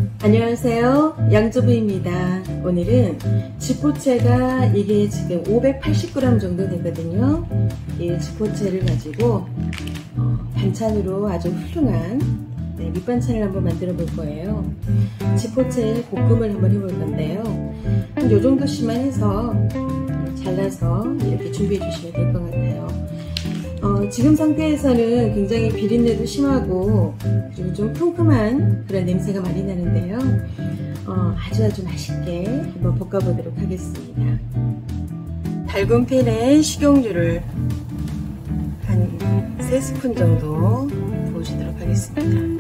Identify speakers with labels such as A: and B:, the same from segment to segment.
A: 안녕하세요, 양주부입니다. 오늘은 지포채가 이게 지금 580g 정도 되거든요. 이 지포채를 가지고 반찬으로 아주 훌륭한 밑반찬을 한번 만들어 볼 거예요. 지포채 볶음을 한번 해볼 건데요. 한 요 정도씩만 해서 잘라서 이렇게 준비해 주시면 될 것 같아요. 지금 상태에서는 굉장히 비린내도 심하고 그리고 좀 쿰쿰한 그런 냄새가 많이 나는데요. 아주 맛있게 한번 볶아보도록 하겠습니다. 달군 팬에 식용유를 한 3스푼 정도 부어주도록 하겠습니다.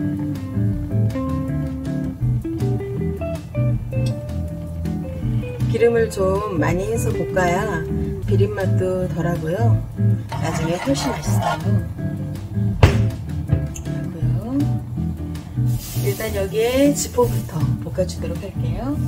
A: 기름을 좀 많이 해서 볶아야 비린맛도 덜하고요. 나중에 훨씬 맛있어요. 하고요. 일단 여기에 지포부터 볶아주도록 할게요.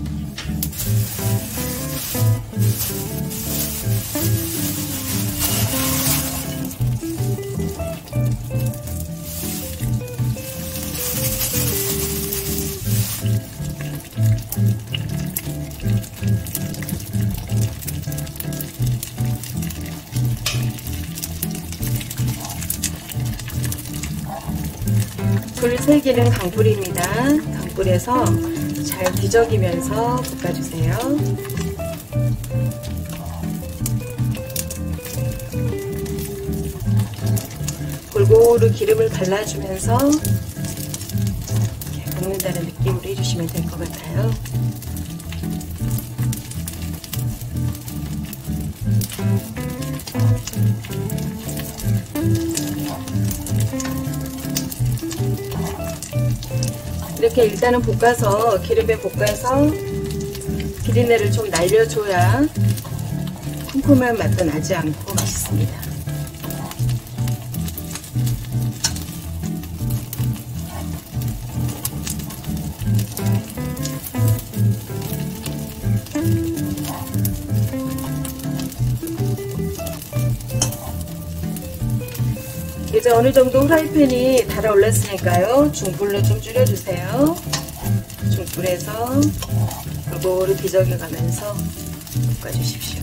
A: 불 3개는 강불입니다. 강불에서 잘 뒤적이면서 볶아주세요. 골고루 기름을 발라주면서 이렇게 볶는다는 느낌으로 해주시면 될 것 같아요. 이렇게 일단은 볶아서 기름에 볶아서 비린내를 좀 날려줘야 쿰쿰한 맛도 나지 않고 맛있습니다. 이제 어느 정도 후라이팬이 달아올랐으니까요. 중불로 좀 줄여주세요. 중불에서 골고루 뒤적여가면서 볶아주십시오.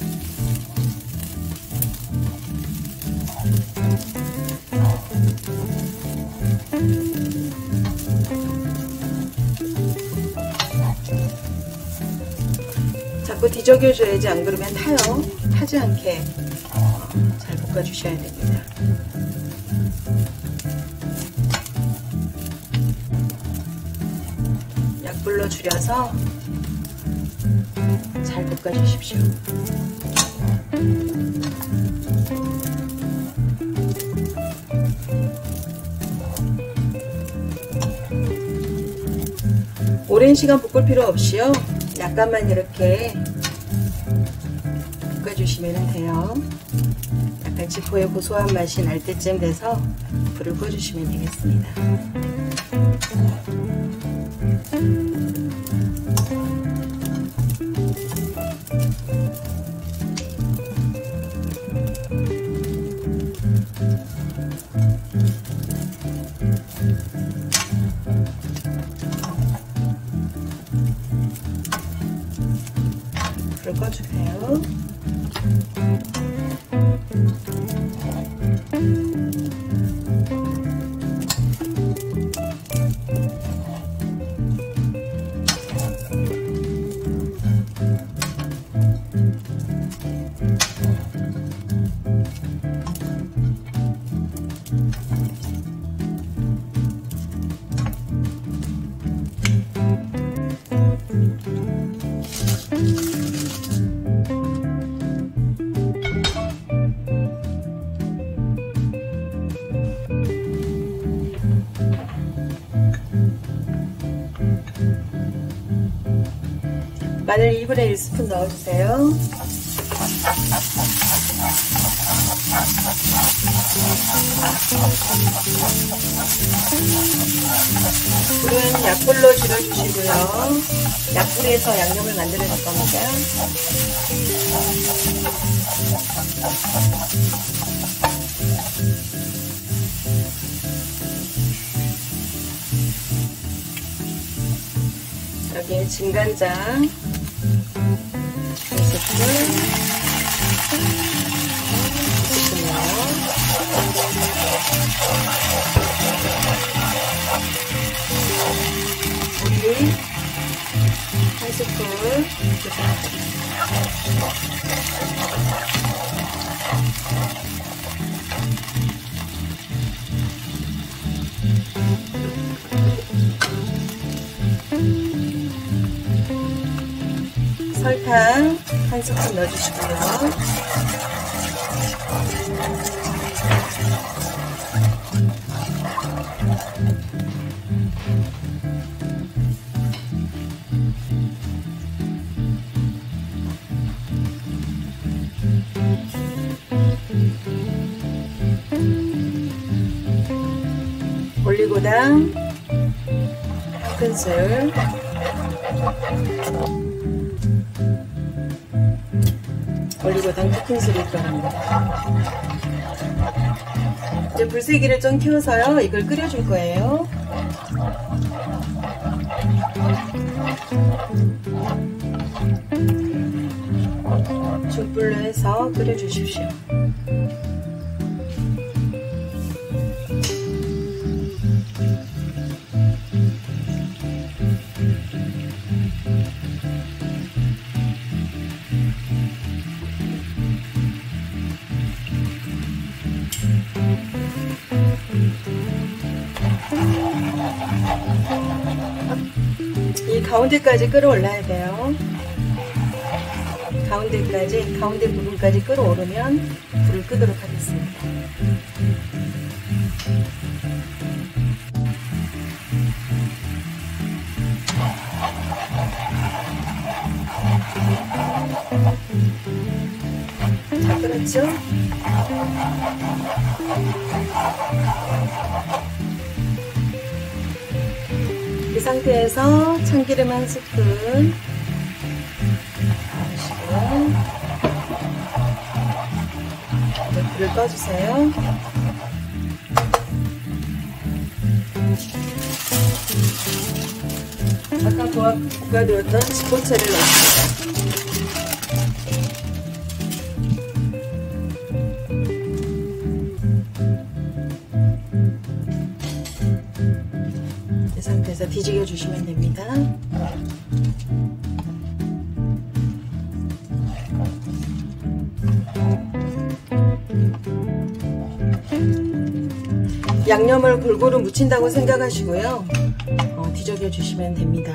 A: 자꾸 뒤적여줘야지, 안 그러면 타요. 타지 않게 잘 볶아주셔야 됩니다. 약불로 줄여서 잘 볶아주십시오. 오랜 시간 볶을 필요 없이요. 약간만 이렇게 볶아주시면 돼요. 약간 지포의 고소한 맛이 날 때쯤 돼서 불을 꺼주시면 되겠습니다. 불을 꺼주세요. 마늘 2분의 1스푼 넣어주세요. 불은 약불로 줄여주시고요. 약불에서 양념을 만들어 줄 겁니다. 여기에 진간장 1스푼, 2스푼이요. 고기 1스푼 설탕 1스푼 넣어주시고요. 올리고당 1큰술, 올리고당 2큰술이 들어갑니다. 이제 불세기를 좀 키워서요, 이걸 끓여줄 거예요. 중불로 해서 끓여주십시오. 이 가운데까지 끓어올라야 돼요. 가운데 부분까지 끓어오르면 불을 끄도록 하겠습니다. 자, 끓었죠? 이 상태에서 참기름 1스푼 넣으시고요. 이제 불을 꺼주세요. 아까 볶아두었던 지포채를 넣습니다. 이 상태에서 뒤집어 주시면 됩니다. 양념을 골고루 묻힌다고 생각하시고요. 뒤적여 주시면 됩니다.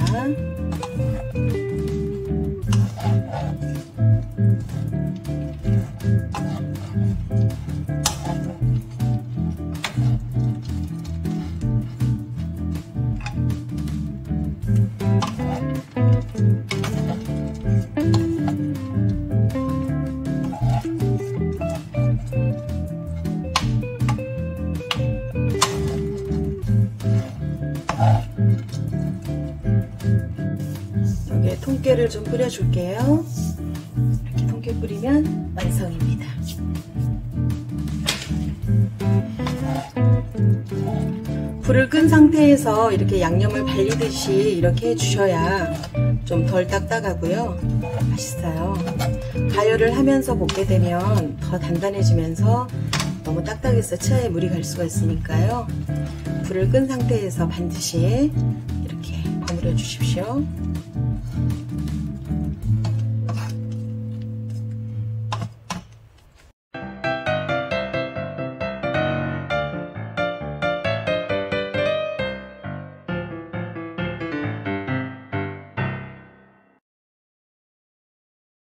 A: 여기에 통깨를 좀 뿌려줄게요. 이렇게 통깨 뿌리면 완성입니다. 불을 끈 상태에서 이렇게 양념을 발리듯이 이렇게 해주셔야 좀 덜 딱딱하고요, 맛있어요. 가열을 하면서 볶게 되면 더 단단해지면서 너무 딱딱해서 치아에 물이 갈 수가 있으니까요, 불을 끈 상태에서 반드시 이렇게 버무려 주십시오.